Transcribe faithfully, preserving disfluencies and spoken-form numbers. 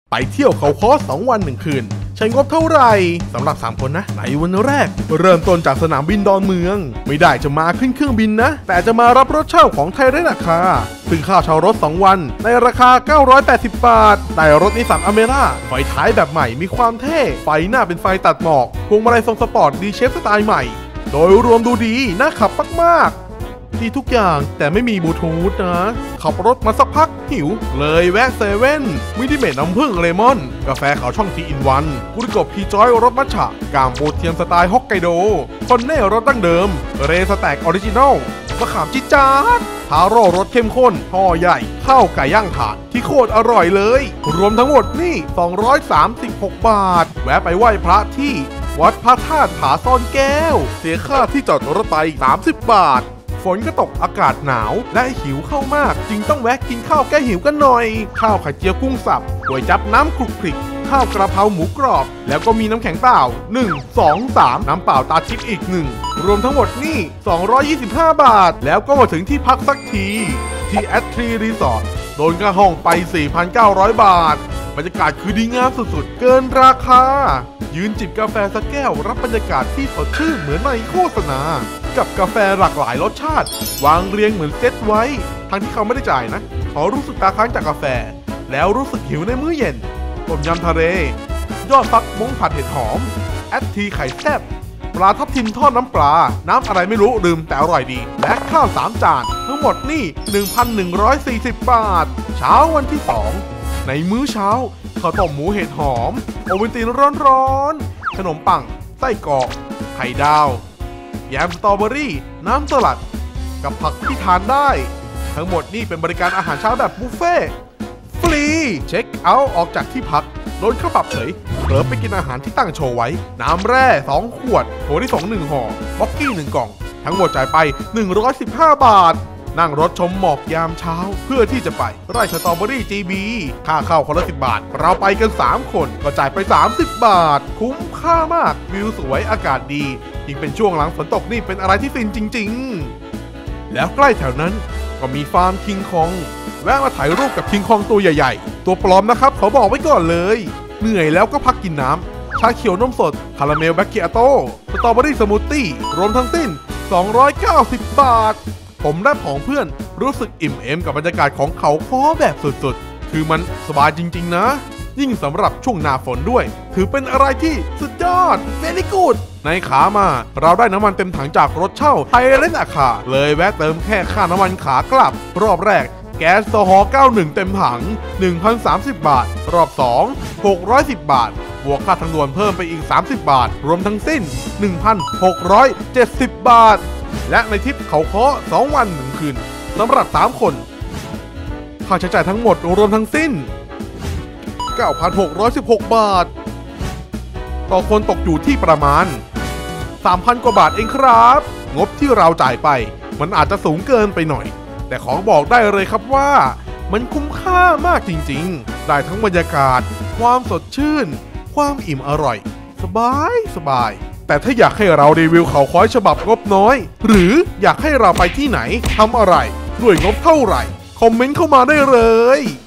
ไปเที่ยวเขาค้อสองวันหนึ่งคืนใช้งบเท่าไหร่สำหรับสามคนนะในวันแรกเริ่มต้นจากสนามบินดอนเมืองไม่ได้จะมาขึ้นเครื่องบินนะแต่จะมารับรถเช่าของไทยได้ราคาซึ่งค่าเช่ารถสองวันในราคาเก้าร้อยแปดสิบบาทได้รถนิสสันอเมร่าไฟท้ายแบบใหม่มีความเท่ไฟหน้าเป็นไฟตัดหมอกพวงมาลัยทรงสปอร์ตดีเชฟสไตล์ใหม่โดยรวมดูดีน่าขับมากๆดีทุกอย่างแต่ไม่มีบลูทูธนะขับรถมาสักพักหิวเลยแวะเซเว่นมินิเมตน้ำผึ้งเลมอนกาแฟขาวช่องทีอินวันกุริโกะพีจอยรสมัทฉะกามปูเทียมสไตล์ฮอกไกโดคอนเน่รสดั้งเดิมเรสแต็กออริจินอลมะขามจิ๊ดจ๊าดทาโร่รสเข้มข้นห่อใหญ่ข้าวไก่ย่างถาดที่โคตรอร่อยเลยรวมทั้งหมดนี่สองร้อยสามสิบหกบาทแวะไปไหว้พระที่วัดพระธาตุผาซ่อนแก้วเสียค่าที่จอดรถไปสามสิบบาทฝนก็ตกอากาศหนาวและหิวเข้ามากจึงต้องแวะกินข้าวแก้หิวกันหน่อยข้าวไข่เจียวกุ้งสับก๋วยจั๊บน้ำคลุกคลิกข้าวกระเพราหมูกรอบแล้วก็มีน้ำแข็งเปล่าหนึ่ง สอง สามน้ำเปล่าตาทิพย์อีกหนึ่งรวมทั้งหมดนี่สองร้อยยี่สิบห้าบาทแล้วก็มาถึงที่พักสักทีที่แอทรีรีสอร์ทโดนค่าห้องไป สี่พันเก้าร้อยบาทบรรยากาศคือดีงามสุดๆเกินราคายืนจิบกาแฟสักแก้วรับบรรยากาศที่สดชื่นเหมือนในโฆษณากับกาแฟหลากหลายรสชาติวางเรียงเหมือนเซตไว้ทั้งที่เขาไม่ได้จ่ายนะขอรู้สึกตาค้างจากกาแฟแล้วรู้สึกหิวในมื้อเย็นต้มยำทะเลยอดฟักม้งผัดเห็ดหอมแอดทีไข่แซ่บปลาทับทิมทอดน้ำปลาน้ำอะไรไม่รู้ลืมแต่อร่อยดีและข้าวสามจานทั้งหมดนี่ หนึ่งพันหนึ่งร้อยสี่สิบ บาทเช้าวันที่สองในมื้อเช้าข้าวต้มหมูเห็ดหอมโอวัลตินร้อนๆขนมปังไส้กรอกไข่ดาวแยมสตรอเบอรี่น้ำสลัดกับผักที่ทานได้ทั้งหมดนี่เป็นบริการอาหารเช้าแบบบุฟเฟ่ฟรีเช็คเอาท์ออกจากที่พักโดนค่าปรับเฉยเผลอไปกินอาหารที่ตั้งโชว์ไว้น้ำแร่สองขวดโถที่สอง หนึ่งห่อบ็อกกี้หนึ่งกล่องทั้งหมดจ่ายไปหนึ่งร้อยสิบห้าบาทนั่งรถชมหมอกยามเช้าเพื่อที่จะไปไร่สตรอเบอรี่ จี บี ค่าเข้าคนละสิบบาทเราไปกันสามคนก็จ่ายไปสามสิบบาทคุ้มค่ามากวิวสวยอากาศดียิ่งเป็นช่วงหลังฝนตกนี่เป็นอะไรที่ฟินจริงๆแล้วใกล้แถวนั้นก็มีฟาร์มคิงคองแวะมาถ่ายรูปกับคิงคองตัวใหญ่ๆตัวปลอมนะครับเขาบอกไว้ก่อนเลยเหนื่อยแล้วก็พักกินน้ำชาเขียวนมสดคาราเมลแบคเกียโต้สตรอเบอรี่สมูทตี้รวมทั้งสิ้นสองร้อยเก้าสิบบาทผมและผองเพื่อนรู้สึกอิ่มเอมกับบรรยากาศของเขาค้อแบบสุดๆคือมันสบายจริงๆนะยิ่งสำหรับช่วงหน้าฝนด้วยถือเป็นอะไรที่สุดยอดเวลี่กูดในขามาเราได้น้ำมันเต็มถังจากรถเช่าไทยเรนอาคาเลยแวะเติมแค่ค่าน้ำมันขากลับรอบแรกแก๊สโซฮอล์เก้าสิบเอ็ดเต็มถัง หนึ่งพันสามสิบ บาทรอบสองหกร้อยสิบบาทบวกค่าทางด่วนเพิ่มไปอีกสามสิบบาทรวมทั้งสิ้น หนึ่งพันหกร้อยเจ็ดสิบ บาทและในทริปเขาค้อสองวันหนึ่งคืนสำหรับสามคนค่าใช้จ่ายทั้งหมดรวมทั้งสิ้น เก้าพันหกร้อยสิบหก บาทต่อคนตกอยู่ที่ประมาณ สามพัน กว่าบาทเองครับงบที่เราจ่ายไปมันอาจจะสูงเกินไปหน่อยแต่ขอบอกได้เลยครับว่ามันคุ้มค่ามากจริงๆได้ทั้งบรรยากาศความสดชื่นความอิ่มอร่อยสบายสบายแต่ถ้าอยากให้เรารีวิวเขาค้อฉบับงบน้อยหรืออยากให้เราไปที่ไหนทำอะไรด้วยงบเท่าไหร่คอมเมนต์เข้ามาได้เลย